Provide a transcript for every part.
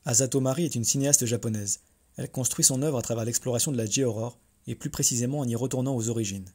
Asato Mari est une cinéaste japonaise. Elle construit son œuvre à travers l'exploration de la J-horror, et plus précisément en y retournant aux origines.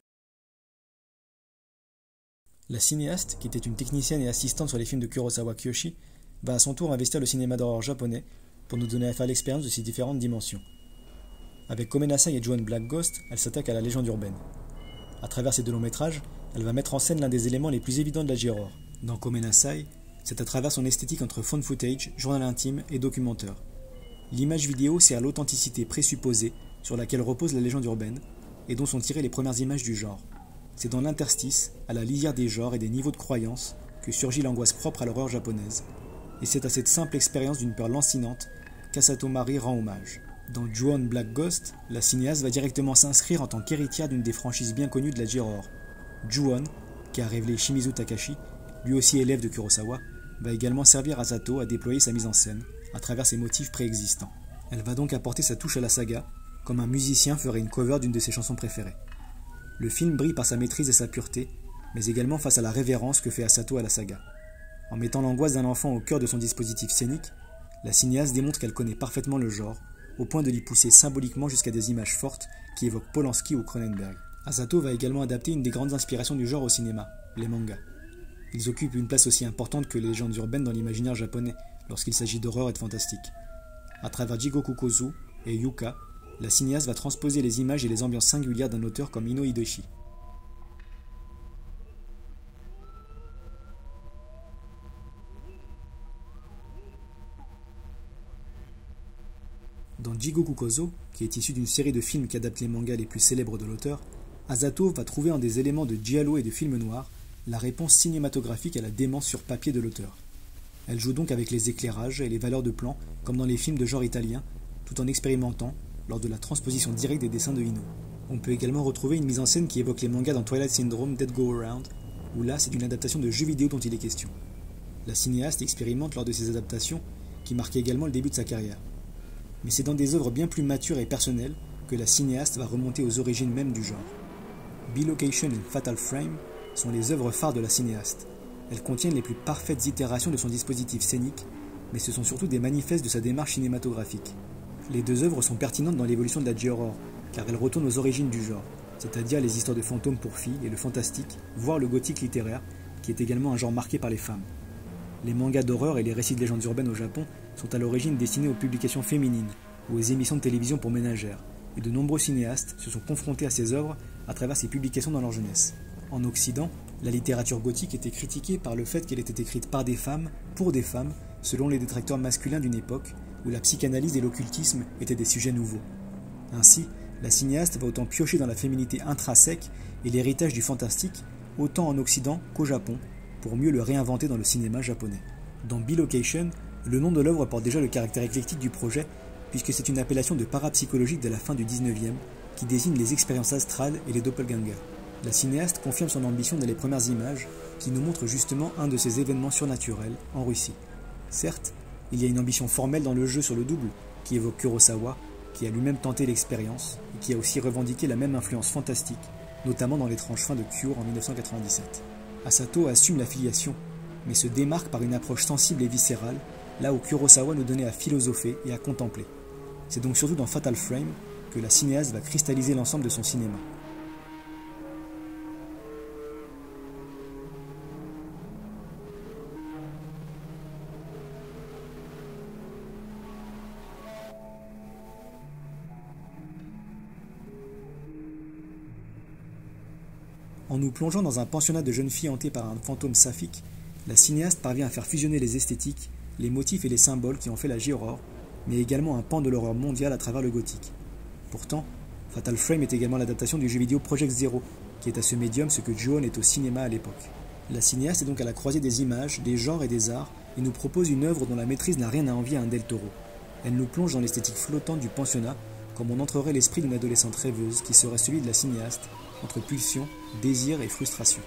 La cinéaste, qui était une technicienne et assistante sur les films de Kurosawa Kiyoshi, va à son tour investir le cinéma d'horreur japonais pour nous donner à faire l'expérience de ses différentes dimensions. Avec Komenasai et Ju-On Black Ghost, elle s'attaque à la légende urbaine. À travers ces deux longs métrages, elle va mettre en scène l'un des éléments les plus évidents de la J-horror. Dans Komenasai, c'est à travers son esthétique entre found footage, journal intime et documentaire. L'image vidéo sert à l'authenticité présupposée sur laquelle repose la légende urbaine et dont sont tirées les premières images du genre. C'est dans l'interstice, à la lisière des genres et des niveaux de croyance, que surgit l'angoisse propre à l'horreur japonaise. Et c'est à cette simple expérience d'une peur lancinante qu'Asato Mari rend hommage. Dans Ju-On Black Ghost, la cinéaste va directement s'inscrire en tant qu'héritière d'une des franchises bien connues de la J-horror. Ju-On, qui a révélé Shimizu Takashi, lui aussi élève de Kurosawa, va également servir Asato à déployer sa mise en scène à travers ses motifs préexistants. Elle va donc apporter sa touche à la saga, comme un musicien ferait une cover d'une de ses chansons préférées. Le film brille par sa maîtrise et sa pureté, mais également face à la révérence que fait Asato à la saga. En mettant l'angoisse d'un enfant au cœur de son dispositif scénique, la cinéaste démontre qu'elle connaît parfaitement le genre, au point de l'y pousser symboliquement jusqu'à des images fortes qui évoquent Polanski ou Cronenberg. Asato va également adapter une des grandes inspirations du genre au cinéma, les mangas. Ils occupent une place aussi importante que les légendes urbaines dans l'imaginaire japonais lorsqu'il s'agit d'horreur et de fantastique. À travers Jigoku Kozu et Yuka, la cinéaste va transposer les images et les ambiances singulières d'un auteur comme Ino Hidoshi. Dans Jigoku Kozo, qui est issu d'une série de films qui adaptent les mangas les plus célèbres de l'auteur, Asato va trouver en des éléments de giallo et de film noir la réponse cinématographique à la démence sur papier de l'auteur. Elle joue donc avec les éclairages et les valeurs de plan, comme dans les films de genre italien, tout en expérimentant lors de la transposition directe des dessins de Ino. On peut également retrouver une mise en scène qui évoque les mangas dans Twilight Syndrome Dead Go Around, où là c'est une adaptation de jeux vidéo dont il est question. La cinéaste expérimente lors de ces adaptations, qui marquaient également le début de sa carrière. Mais c'est dans des œuvres bien plus matures et personnelles que la cinéaste va remonter aux origines même du genre. Bilocation et Fatal Frame sont les œuvres phares de la cinéaste. Elles contiennent les plus parfaites itérations de son dispositif scénique, mais ce sont surtout des manifestes de sa démarche cinématographique. Les deux œuvres sont pertinentes dans l'évolution de la J-horror, car elles retournent aux origines du genre, c'est-à-dire les histoires de fantômes pour filles et le fantastique, voire le gothique littéraire, qui est également un genre marqué par les femmes. Les mangas d'horreur et les récits de légendes urbaines au Japon sont à l'origine destinés aux publications féminines ou aux émissions de télévision pour ménagères, et de nombreux cinéastes se sont confrontés à ces œuvres à travers ces publications dans leur jeunesse. En Occident, la littérature gothique était critiquée par le fait qu'elle était écrite par des femmes, pour des femmes, selon les détracteurs masculins d'une époque où la psychanalyse et l'occultisme étaient des sujets nouveaux. Ainsi, la cinéaste va autant piocher dans la féminité intrinsèque et l'héritage du fantastique, autant en Occident qu'au Japon, pour mieux le réinventer dans le cinéma japonais. Dans Bilocation, le nom de l'œuvre porte déjà le caractère éclectique du projet, puisque c'est une appellation de parapsychologique de la fin du 19e qui désigne les expériences astrales et les doppelgangers. La cinéaste confirme son ambition dans les premières images, qui nous montrent justement un de ces événements surnaturels en Russie. Certes, il y a une ambition formelle dans le jeu sur le double, qui évoque Kurosawa, qui a lui-même tenté l'expérience, et qui a aussi revendiqué la même influence fantastique, notamment dans l'étrange fin de Cure en 1997. Asato assume la filiation, mais se démarque par une approche sensible et viscérale, là où Kurosawa nous donnait à philosopher et à contempler. C'est donc surtout dans Fatal Frame que la cinéaste va cristalliser l'ensemble de son cinéma. En nous plongeant dans un pensionnat de jeunes filles hantées par un fantôme saphique, la cinéaste parvient à faire fusionner les esthétiques, les motifs et les symboles qui ont fait la J-horror, mais également un pan de l'horreur mondiale à travers le gothique. Pourtant, Fatal Frame est également l'adaptation du jeu vidéo Project Zero, qui est à ce médium ce que Ju-On est au cinéma à l'époque. La cinéaste est donc à la croisée des images, des genres et des arts, et nous propose une œuvre dont la maîtrise n'a rien à envier à un Del Toro. Elle nous plonge dans l'esthétique flottante du pensionnat, comme on entrerait l'esprit d'une adolescente rêveuse qui serait celui de la cinéaste, entre pulsion, désir et frustration.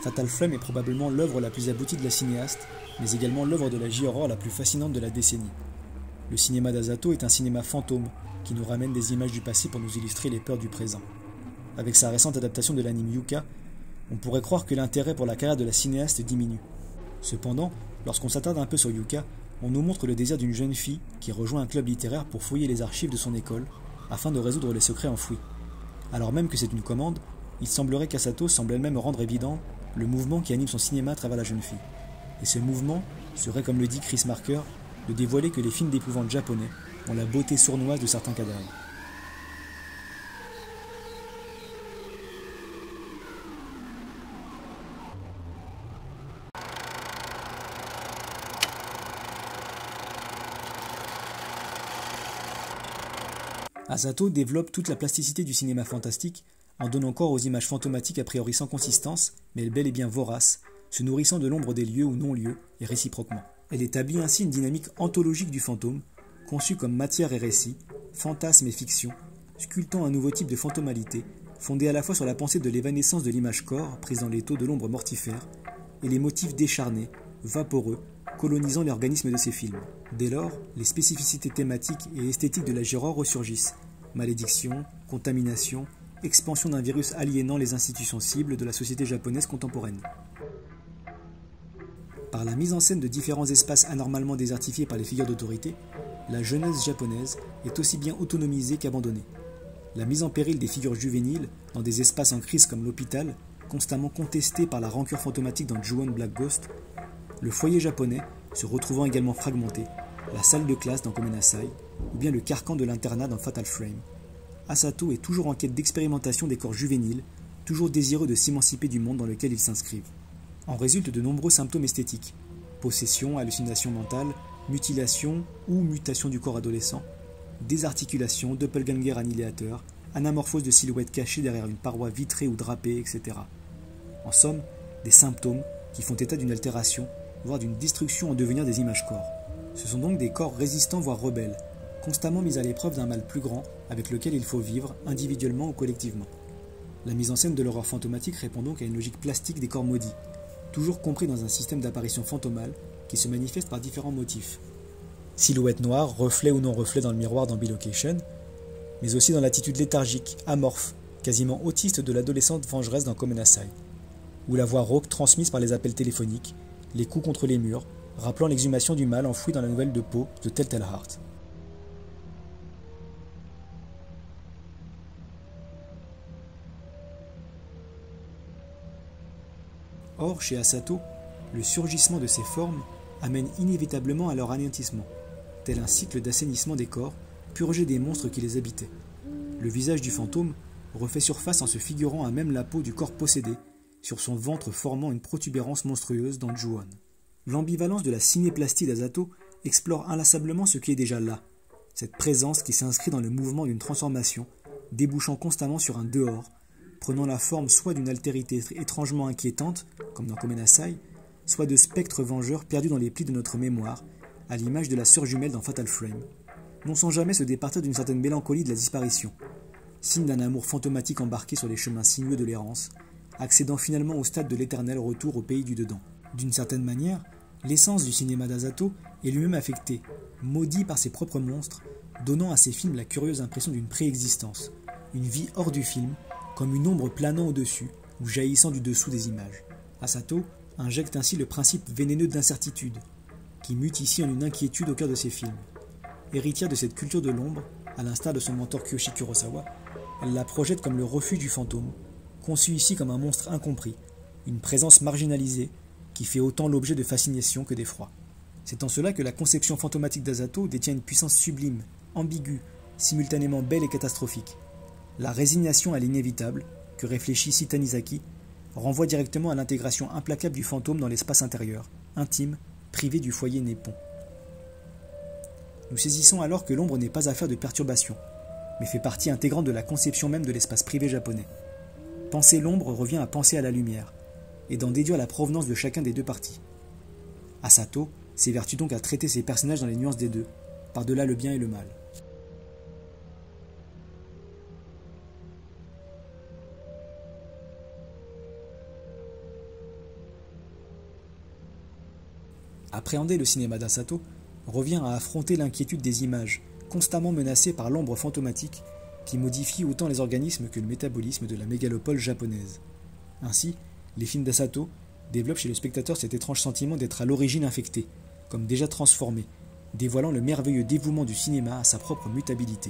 Fatal Frame est probablement l'œuvre la plus aboutie de la cinéaste, mais également l'œuvre de la J-horror la plus fascinante de la décennie. Le cinéma d'Asato est un cinéma fantôme qui nous ramène des images du passé pour nous illustrer les peurs du présent. Avec sa récente adaptation de l'anime Yuka, on pourrait croire que l'intérêt pour la carrière de la cinéaste diminue. Cependant, lorsqu'on s'attarde un peu sur Yuka, on nous montre le désir d'une jeune fille qui rejoint un club littéraire pour fouiller les archives de son école afin de résoudre les secrets enfouis. Alors même que c'est une commande, il semblerait qu'Asato semble elle-même rendre évident le mouvement qui anime son cinéma à travers la jeune fille. Et ce mouvement serait, comme le dit Chris Marker, de dévoiler que les films d'épouvante japonais ont la beauté sournoise de certains cadavres. Asato développe toute la plasticité du cinéma fantastique en donnant corps aux images fantomatiques a priori sans consistance, mais bel et bien voraces, se nourrissant de l'ombre des lieux ou non-lieux, et réciproquement. Elle établit ainsi une dynamique anthologique du fantôme, conçue comme matière et récit, fantasme et fiction, sculptant un nouveau type de fantomalité, fondé à la fois sur la pensée de l'évanescence de l'image-corps, prise dans les taux de l'ombre mortifère, et les motifs décharnés, vaporeux, colonisant l'organisme de ces films. Dès lors, les spécificités thématiques et esthétiques de la J-horror ressurgissent. Malédiction, contamination, expansion d'un virus aliénant les institutions cibles de la société japonaise contemporaine. Par la mise en scène de différents espaces anormalement désertifiés par les figures d'autorité, la jeunesse japonaise est aussi bien autonomisée qu'abandonnée. La mise en péril des figures juvéniles dans des espaces en crise comme l'hôpital, constamment contestée par la rancœur fantomatique dans Ju-On Black Ghost, le foyer japonais se retrouvant également fragmenté, la salle de classe dans Komenasai, ou bien le carcan de l'internat dans Fatal Frame. Asato est toujours en quête d'expérimentation des corps juvéniles, toujours désireux de s'émanciper du monde dans lequel ils s'inscrivent. En résultent de nombreux symptômes esthétiques: possession, hallucination mentale, mutilation ou mutation du corps adolescent, désarticulation, doppelganger annihilateur, anamorphose de silhouettes cachées derrière une paroi vitrée ou drapée, etc. En somme, des symptômes qui font état d'une altération, voire d'une destruction en devenir des images-corps. Ce sont donc des corps résistants voire rebelles, constamment mis à l'épreuve d'un mal plus grand avec lequel il faut vivre, individuellement ou collectivement. La mise en scène de l'horreur fantomatique répond donc à une logique plastique des corps maudits, toujours compris dans un système d'apparition fantomale qui se manifeste par différents motifs. Silhouette noire, reflet ou non reflet dans le miroir dans Bilocation, mais aussi dans l'attitude léthargique, amorphe, quasiment autiste de l'adolescente vengeresse dans Komenasai, ou la voix rauque transmise par les appels téléphoniques, les coups contre les murs, rappelant l'exhumation du mal enfoui dans la nouvelle de Poe, The Telltale Heart. Or, chez Asato, le surgissement de ces formes amène inévitablement à leur anéantissement, tel un cycle d'assainissement des corps, purgés des monstres qui les habitaient. Le visage du fantôme refait surface en se figurant à même la peau du corps possédé, sur son ventre formant une protubérance monstrueuse dans Ju-On. L'ambivalence de la cinéplastie d'Asato explore inlassablement ce qui est déjà là, cette présence qui s'inscrit dans le mouvement d'une transformation, débouchant constamment sur un dehors, prenant la forme soit d'une altérité étrangement inquiétante, comme dans Komenasai, soit de spectres vengeurs perdus dans les plis de notre mémoire, à l'image de la sœur jumelle dans Fatal Frame, non sans jamais se départir d'une certaine mélancolie de la disparition, signe d'un amour fantomatique embarqué sur les chemins sinueux de l'errance, accédant finalement au stade de l'éternel retour au pays du dedans. D'une certaine manière, l'essence du cinéma d'Asato est lui-même affectée, maudit par ses propres monstres, donnant à ses films la curieuse impression d'une préexistence, une vie hors du film, comme une ombre planant au-dessus ou jaillissant du dessous des images. Asato injecte ainsi le principe vénéneux d'incertitude, qui mute ici en une inquiétude au cœur de ses films. Héritière de cette culture de l'ombre, à l'instar de son mentor Kiyoshi Kurosawa, elle la projette comme le refuge du fantôme, conçu ici comme un monstre incompris, une présence marginalisée, qui fait autant l'objet de fascination que d'effroi. C'est en cela que la conception fantomatique d'Asato détient une puissance sublime, ambiguë, simultanément belle et catastrophique. La résignation à l'inévitable, que réfléchit ici Tanizaki, renvoie directement à l'intégration implacable du fantôme dans l'espace intérieur, intime, privé du foyer nippon. Nous saisissons alors que l'ombre n'est pas affaire de perturbation, mais fait partie intégrante de la conception même de l'espace privé japonais. Penser l'ombre revient à penser à la lumière, et d'en déduire la provenance de chacun des deux parties. Asato s'évertue donc à traiter ses personnages dans les nuances des deux, par-delà le bien et le mal. Appréhender le cinéma d'Asato revient à affronter l'inquiétude des images, constamment menacées par l'ombre fantomatique qui modifie autant les organismes que le métabolisme de la mégalopole japonaise. Ainsi, les films d'Asato développent chez le spectateur cet étrange sentiment d'être à l'origine infecté, comme déjà transformé, dévoilant le merveilleux dévouement du cinéma à sa propre mutabilité.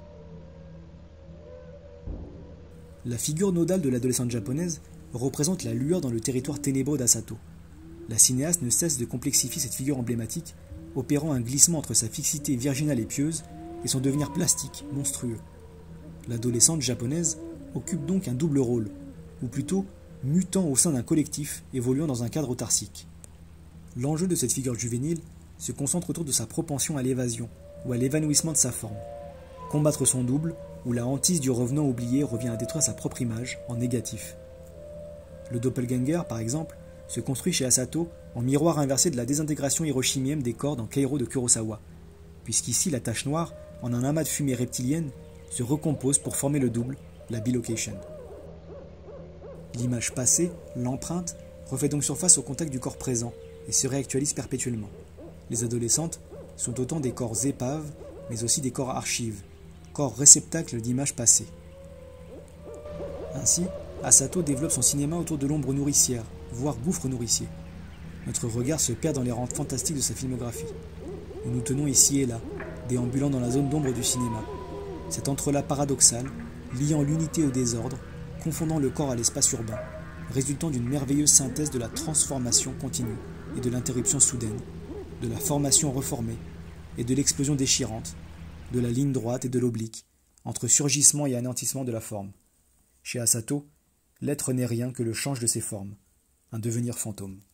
La figure nodale de l'adolescente japonaise représente la lueur dans le territoire ténébreux d'Asato. La cinéaste ne cesse de complexifier cette figure emblématique, opérant un glissement entre sa fixité virginale et pieuse et son devenir plastique, monstrueux. L'adolescente japonaise occupe donc un double rôle, ou plutôt mutant au sein d'un collectif évoluant dans un cadre autarcique. L'enjeu de cette figure juvénile se concentre autour de sa propension à l'évasion ou à l'évanouissement de sa forme. Combattre son double, où la hantise du revenant oublié revient à détruire sa propre image en négatif. Le doppelganger, par exemple, se construit chez Asato en miroir inversé de la désintégration hiroshimienne des corps dans Kairo de Kurosawa, puisqu'ici la tache noire, en un amas de fumée reptilienne, se recompose pour former le double, la bilocation. L'image passée, l'empreinte, refait donc surface au contact du corps présent et se réactualise perpétuellement. Les adolescentes sont autant des corps épaves, mais aussi des corps archives, corps réceptacles d'images passées. Ainsi, Asato développe son cinéma autour de l'ombre nourricière, voire gouffre nourricier. Notre regard se perd dans les rangs fantastiques de sa filmographie. Nous nous tenons ici et là, déambulant dans la zone d'ombre du cinéma. Cet entrelac paradoxal, liant l'unité au désordre, confondant le corps à l'espace urbain, résultant d'une merveilleuse synthèse de la transformation continue et de l'interruption soudaine, de la formation reformée et de l'explosion déchirante, de la ligne droite et de l'oblique, entre surgissement et anéantissement de la forme. Chez Asato, l'être n'est rien que le change de ses formes, un devenir fantôme.